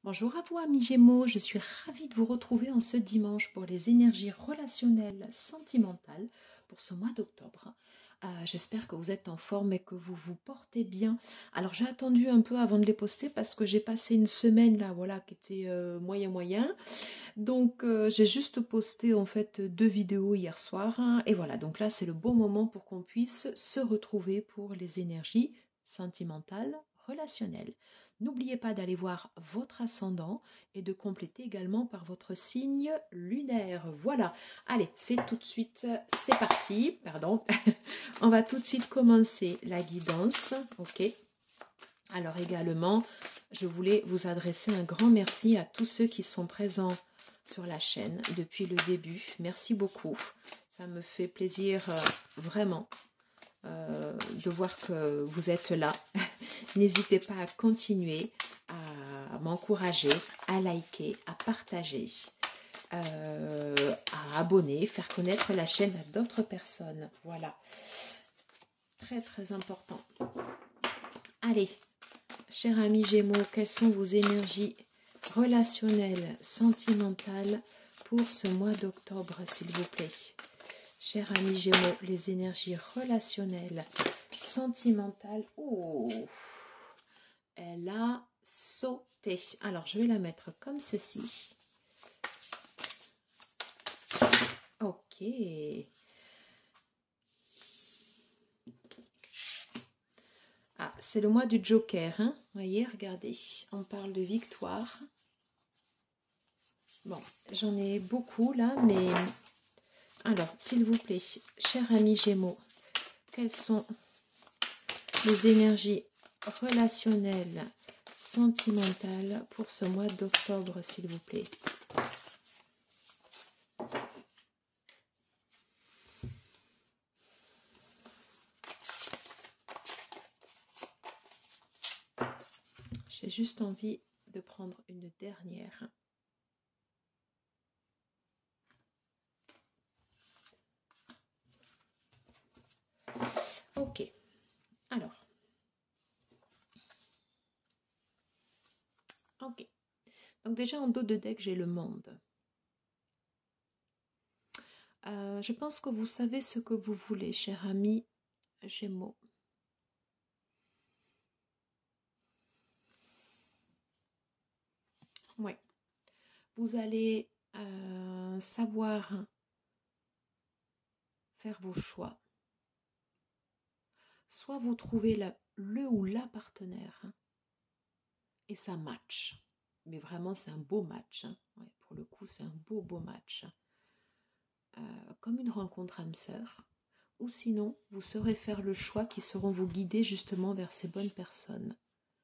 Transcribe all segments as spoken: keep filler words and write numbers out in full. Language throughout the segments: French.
Bonjour à vous amis Gémeaux, je suis ravie de vous retrouver en ce dimanche pour les énergies relationnelles sentimentales pour ce mois d'octobre. Euh, J'espère que vous êtes en forme et que vous vous portez bien. Alors j'ai attendu un peu avant de les poster parce que j'ai passé une semaine là, voilà, qui était euh, moyen moyen. Donc euh, j'ai juste posté en fait deux vidéos hier soir, hein, et voilà. Donc là c'est le bon moment pour qu'on puisse se retrouver pour les énergies sentimentales relationnelles. N'oubliez pas d'aller voir votre ascendant et de compléter également par votre signe lunaire. Voilà. Allez, c'est tout de suite, c'est parti. Pardon. On va tout de suite commencer la guidance. Ok. Alors également, je voulais vous adresser un grand merci à tous ceux qui sont présents sur la chaîne depuis le début. Merci beaucoup. Ça me fait plaisir euh, vraiment euh, de voir que vous êtes là. N'hésitez pas à continuer, à m'encourager, à liker, à partager, euh, à abonner, faire connaître la chaîne à d'autres personnes. Voilà. Très très important. Allez, chers amis Gémeaux, quelles sont vos énergies relationnelles, sentimentales pour ce mois d'octobre, s'il vous plaît? Chers amis Gémeaux, les énergies relationnelles, sentimentales. Oh, elle a sauté. Alors, je vais la mettre comme ceci. Ok. Ah, c'est le mois du Joker, hein? Vous voyez, regardez, on parle de victoire. Bon, j'en ai beaucoup là, mais... Alors, s'il vous plaît, chers amis Gémeaux, quelles sont les énergies relationnelles, sentimentales pour ce mois d'octobre, s'il vous plaît? J'ai juste envie de prendre une dernière. Ok, alors. Ok. Donc déjà en dos de deck, j'ai le monde. Euh, je pense que vous savez ce que vous voulez, cher ami Gémeaux. Oui. Vous allez euh, savoir faire vos choix. Soit vous trouvez la, le ou la partenaire et ça match. Mais vraiment, c'est un beau match. Hein. Ouais, pour le coup, c'est un beau, beau match. Euh, comme une rencontre âme sœur. Ou sinon, vous saurez faire le choix qui sauront vous guider justement vers ces bonnes personnes.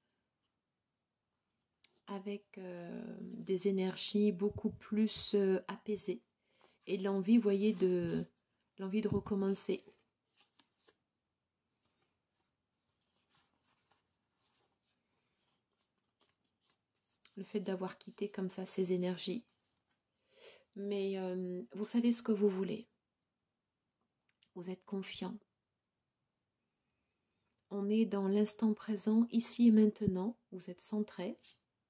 Avec euh, des énergies beaucoup plus euh, apaisées. Et l'envie, vous voyez, de l'envie de recommencer. Le fait d'avoir quitté comme ça ces énergies. Mais euh, vous savez ce que vous voulez. Vous êtes confiant. On est dans l'instant présent, ici et maintenant. Vous êtes centré.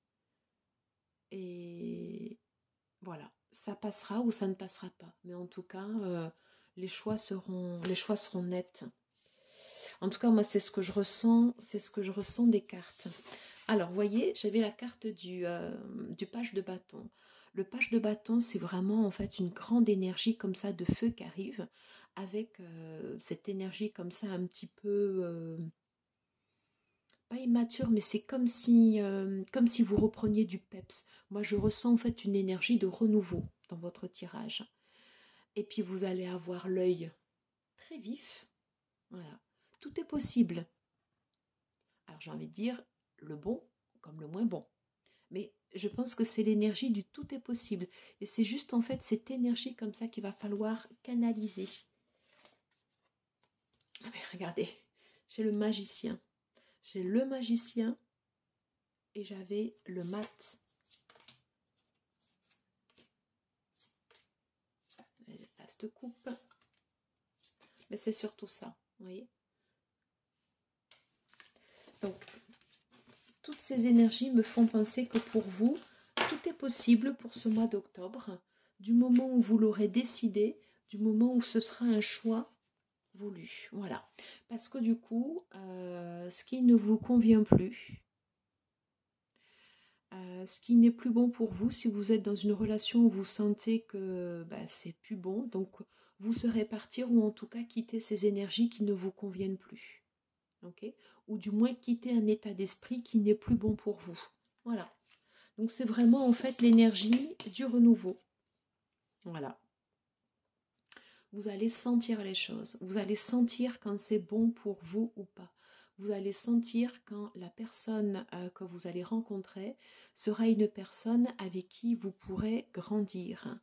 Et voilà, ça passera ou ça ne passera pas. Mais en tout cas, euh, les choix seront, les choix seront nets. En tout cas, moi, c'est ce que je ressens, c'est ce que je ressens des cartes. Alors, vous voyez, j'avais la carte du, euh, du page de bâton. Le page de bâton, c'est vraiment en fait une grande énergie comme ça de feu qui arrive, avec euh, cette énergie comme ça un petit peu, euh, pas immature, mais c'est comme si, euh, comme si vous repreniez du peps. Moi, je ressens en fait une énergie de renouveau dans votre tirage. Et puis, vous allez avoir l'œil très vif. Voilà, tout est possible. Alors, j'ai envie de dire le bon comme le moins bon. Mais je pense que c'est l'énergie du tout est possible. Et c'est juste en fait cette énergie comme ça qu'il va falloir canaliser. Ah mais regardez, j'ai le magicien. J'ai le magicien et j'avais le mat. Là, cette coupe. Mais c'est surtout ça, vous voyez. Donc, toutes ces énergies me font penser que pour vous, tout est possible pour ce mois d'octobre, du moment où vous l'aurez décidé, du moment où ce sera un choix voulu. Voilà. Parce que du coup, euh, ce qui ne vous convient plus, euh, ce qui n'est plus bon pour vous, si vous êtes dans une relation où vous sentez que bah, c'est plus bon, donc vous serez partir ou en tout cas quitter ces énergies qui ne vous conviennent plus. Okay, ou du moins quitter un état d'esprit qui n'est plus bon pour vous. Voilà. Donc c'est vraiment en fait l'énergie du renouveau. Voilà. Vous allez sentir les choses. Vous allez sentir quand c'est bon pour vous ou pas. Vous allez sentir quand la personne euh, que vous allez rencontrer sera une personne avec qui vous pourrez grandir.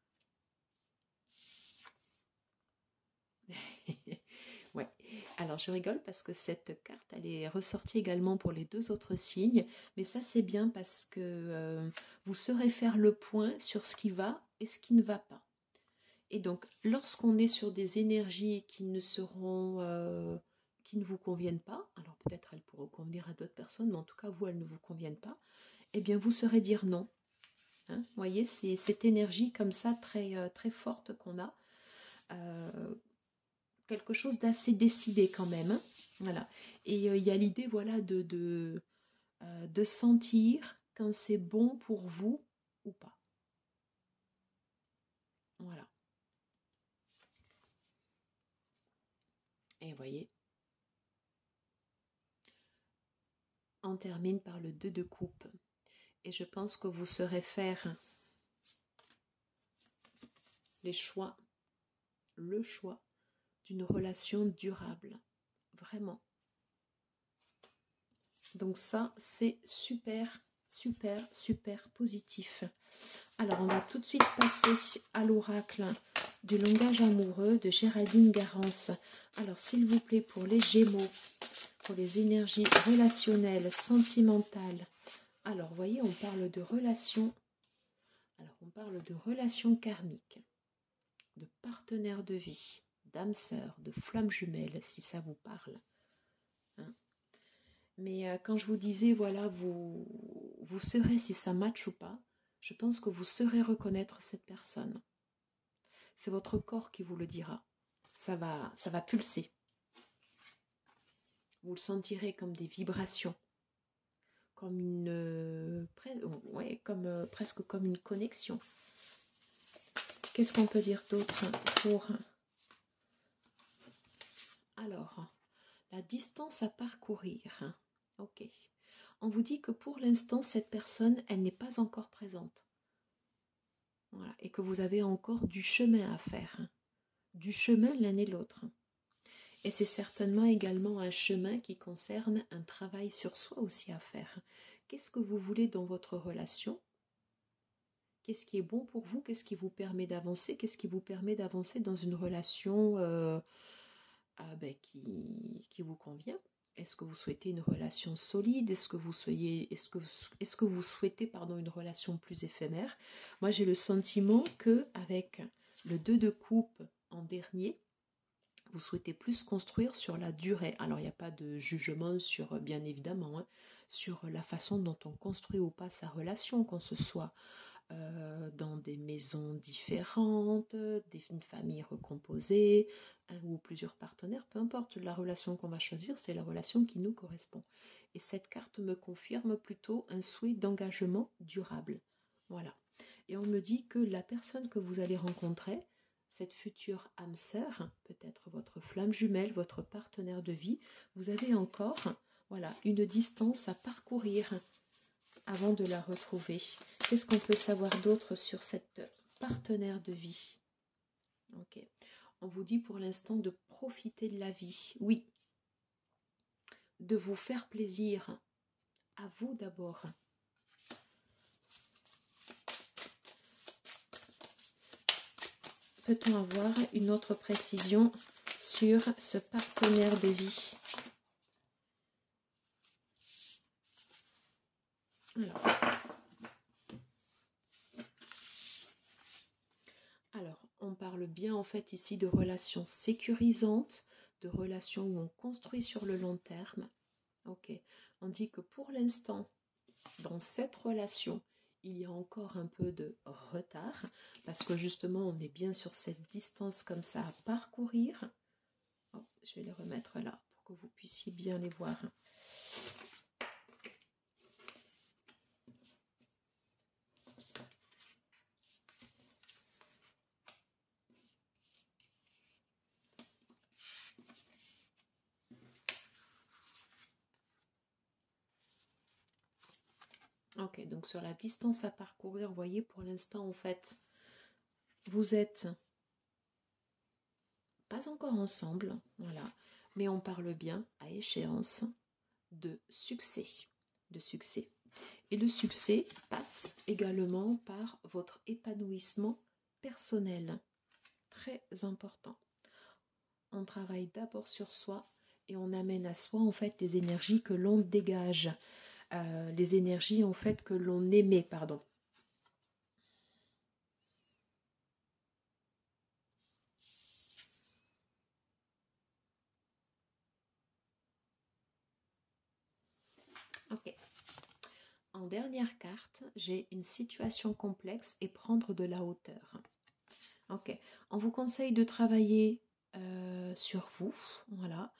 Ouais. Alors je rigole parce que cette carte elle est ressortie également pour les deux autres signes, mais ça c'est bien parce que euh, vous saurez faire le point sur ce qui va et ce qui ne va pas. Et donc lorsqu'on est sur des énergies qui ne seront euh, qui ne vous conviennent pas, alors peut-être elles pourront convenir à d'autres personnes, mais en tout cas vous elles ne vous conviennent pas, eh bien vous saurez dire non. Hein, vous voyez, c'est cette énergie comme ça très, euh, très forte qu'on a. Euh, quelque chose d'assez décidé quand même. Hein, voilà. Et euh, il y a l'idée voilà, de, de, euh, de sentir quand c'est bon pour vous ou pas. Voilà. Et vous voyez, on termine par le deux de coupe. Et je pense que vous saurez faire les choix, le choix d'une relation durable. Vraiment. Donc ça, c'est super, super, super positif. Alors, on va tout de suite passer à l'oracle du langage amoureux de Géraldine Garance. Alors, s'il vous plaît, pour les Gémeaux, pour les énergies relationnelles, sentimentales. Alors, vous voyez, on parle de relations. Alors, on parle de relations karmiques, de partenaires de vie, d'âmes sœurs, de flammes jumelles, si ça vous parle. Hein? Mais euh, quand je vous disais, voilà, vous, vous saurez si ça match ou pas, je pense que vous saurez reconnaître cette personne. C'est votre corps qui vous le dira. Ça va, ça va pulser. Vous le sentirez comme des vibrations, comme une, euh, pre- ouais, comme, euh, presque comme une connexion. Qu'est-ce qu'on peut dire d'autre pour... Alors, la distance à parcourir. Ok. On vous dit que pour l'instant, cette personne, elle n'est pas encore présente. Voilà. Et que vous avez encore du chemin à faire. Du chemin l'un et l'autre. Et c'est certainement également un chemin qui concerne un travail sur soi aussi à faire. Qu'est-ce que vous voulez dans votre relation? Qu'est-ce qui est bon pour vous? Qu'est-ce qui vous permet d'avancer? Qu'est-ce qui vous permet d'avancer dans une relation euh, ah ben, qui, qui vous convient? Est-ce que vous souhaitez une relation solide? Est-ce que vous soyez, est-ce que, est-ce que vous souhaitez pardon, une relation plus éphémère? Moi, j'ai le sentiment que avec le deux de coupe en dernier, vous souhaitez plus construire sur la durée. Alors, il n'y a pas de jugement sur, bien évidemment, hein, sur la façon dont on construit ou pas sa relation, qu'on se soit euh, dans des maisons différentes, des, une famille recomposée, un ou plusieurs partenaires, peu importe la relation qu'on va choisir, c'est la relation qui nous correspond. Et cette carte me confirme plutôt un souhait d'engagement durable. Voilà. Et on me dit que la personne que vous allez rencontrer, cette future âme sœur, peut-être votre flamme jumelle, votre partenaire de vie, vous avez encore voilà, une distance à parcourir avant de la retrouver. Qu'est-ce qu'on peut savoir d'autre sur cette partenaire de vie? Ok. On vous dit pour l'instant de profiter de la vie. Oui. De vous faire plaisir. À vous d'abord. Peut-on avoir une autre précision sur ce partenaire de vie? Alors, alors, on parle bien en fait ici de relations sécurisantes, de relations où on construit sur le long terme. Ok, On dit que pour l'instant, dans cette relation, il y a encore un peu de retard parce que justement, on est bien sur cette distance comme ça à parcourir. Oh, je vais les remettre là pour que vous puissiez bien les voir. Ok, donc sur la distance à parcourir, vous voyez, pour l'instant, en fait, vous êtes pas encore ensemble, voilà, mais on parle bien à échéance de succès, de succès. Et le succès passe également par votre épanouissement personnel, très important. On travaille d'abord sur soi et on amène à soi en fait les énergies que l'on dégage, euh, les énergies en fait que l'on émet, pardon. Ok. En dernière carte, j'ai une situation complexe et prendre de la hauteur. Ok. On vous conseille de travailler euh, sur vous, voilà,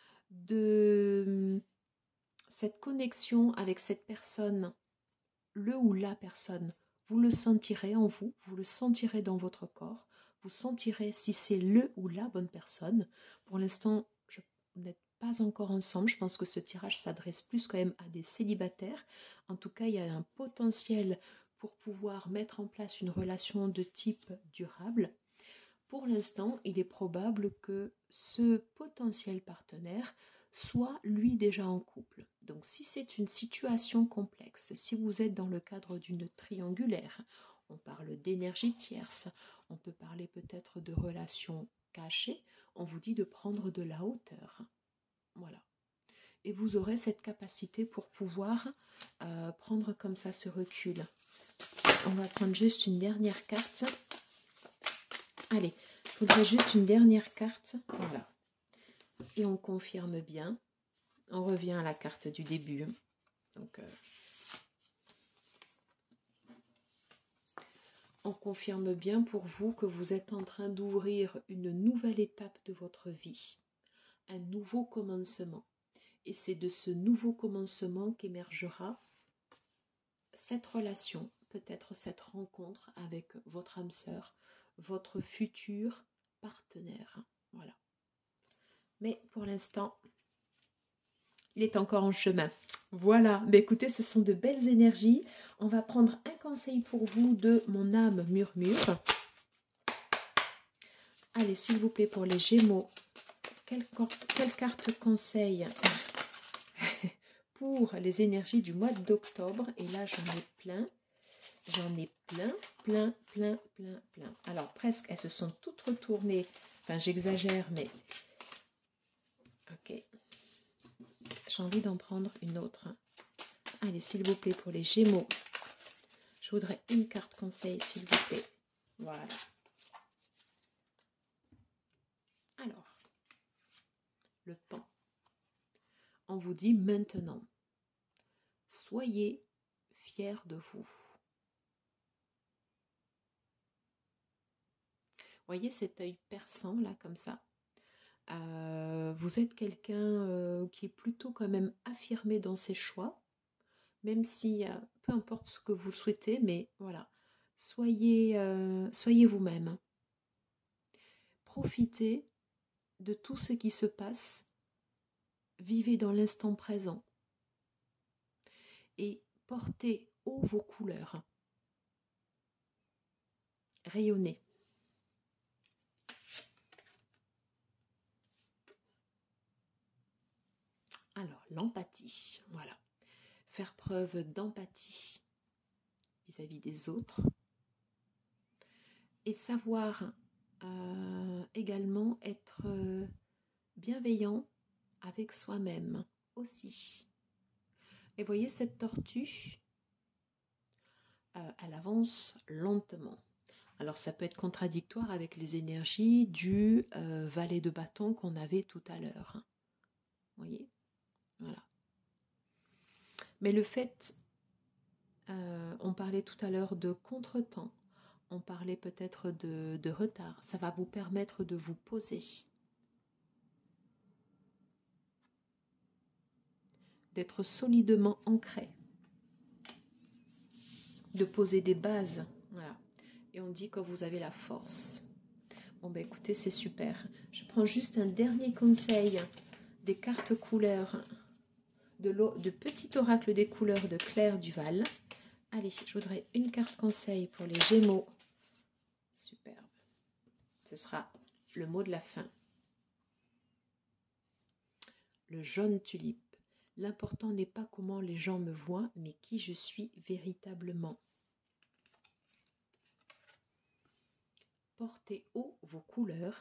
de cette connexion avec cette personne, le ou la personne, vous le sentirez en vous, vous le sentirez dans votre corps, vous sentirez si c'est le ou la bonne personne. Pour l'instant, je n'êtes pas encore ensemble, je pense que ce tirage s'adresse plus quand même à des célibataires. En tout cas, il y a un potentiel pour pouvoir mettre en place une relation de type durable. Pour l'instant, il est probable que ce potentiel partenaire soit lui déjà en couple. Donc si c'est une situation complexe, si vous êtes dans le cadre d'une triangulaire, on parle d'énergie tierce, on peut parler peut-être de relations cachées, on vous dit de prendre de la hauteur. Voilà. Et vous aurez cette capacité pour pouvoir euh, prendre comme ça ce recul. On va prendre juste une dernière carte. Allez, il faudrait juste une dernière carte. Voilà. Et on confirme bien. On revient à la carte du début. Donc, euh, on confirme bien pour vous que vous êtes en train d'ouvrir une nouvelle étape de votre vie. Un nouveau commencement. Et c'est de ce nouveau commencement qu'émergera cette relation, peut-être cette rencontre avec votre âme sœur, votre futur partenaire. Voilà. Mais pour l'instant, il est encore en chemin. Voilà, mais écoutez, ce sont de belles énergies. On va prendre un conseil pour vous de mon âme murmure. Allez, s'il vous plaît, pour les Gémeaux, quelle, quelle carte conseil pour les énergies du mois d'octobre? Et là, j'en ai plein. J'en ai plein, plein, plein, plein, plein. Alors, presque, elles se sont toutes retournées. Enfin, j'exagère, mais... Ok. J'ai envie d'en prendre une autre. Allez, s'il vous plaît, pour les Gémeaux, je voudrais une carte conseil, s'il vous plaît. Voilà. Alors, le pan. On vous dit maintenant, soyez fiers de vous. Voyez cet œil perçant, là, comme ça. Euh, vous êtes quelqu'un euh, qui est plutôt quand même affirmé dans ses choix, même si, euh, peu importe ce que vous souhaitez, mais voilà, soyez, euh, soyez vous-même. Profitez de tout ce qui se passe, vivez dans l'instant présent et portez haut vos couleurs. Rayonnez. Alors, l'empathie, voilà. Faire preuve d'empathie vis-à-vis des autres et savoir euh, également être euh, bienveillant avec soi-même aussi. Et voyez cette tortue, euh, elle avance lentement. Alors ça peut être contradictoire avec les énergies du euh, valet de bâton qu'on avait tout à l'heure. Vous voyez, voilà. Mais le fait, euh, on parlait tout à l'heure de contretemps, on parlait peut-être de, de retard, ça va vous permettre de vous poser, d'être solidement ancré, de poser des bases, voilà. Et on dit que vous avez la force. Bon ben écoutez, c'est super. Je prends juste un dernier conseil des cartes couleurs de, de petit oracle des couleurs de Claire Duval. Allez, je voudrais une carte conseil pour les Gémeaux. Superbe. Ce sera le mot de la fin. Le jaune tulipe. L'important n'est pas comment les gens me voient, mais qui je suis véritablement. Portez haut vos couleurs.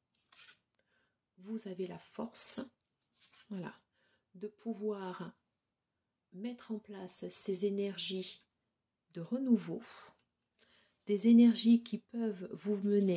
Vous avez la force, voilà, de pouvoir mettre en place ces énergies de renouveau, des énergies qui peuvent vous mener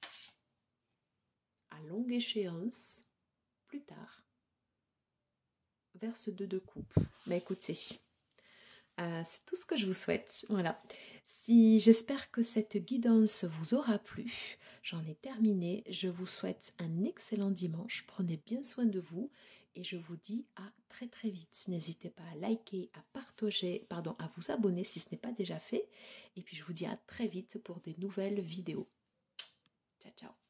à longue échéance, plus tard, vers ce deux de coupe. Mais écoutez, euh, c'est tout ce que je vous souhaite. Voilà. Si j'espère que cette guidance vous aura plu, j'en ai terminé. Je vous souhaite un excellent dimanche. Prenez bien soin de vous et je vous dis à très très vite. N'hésitez pas à liker, à partager, pardon, à vous abonner si ce n'est pas déjà fait. Et puis je vous dis à très vite pour des nouvelles vidéos. Ciao, ciao.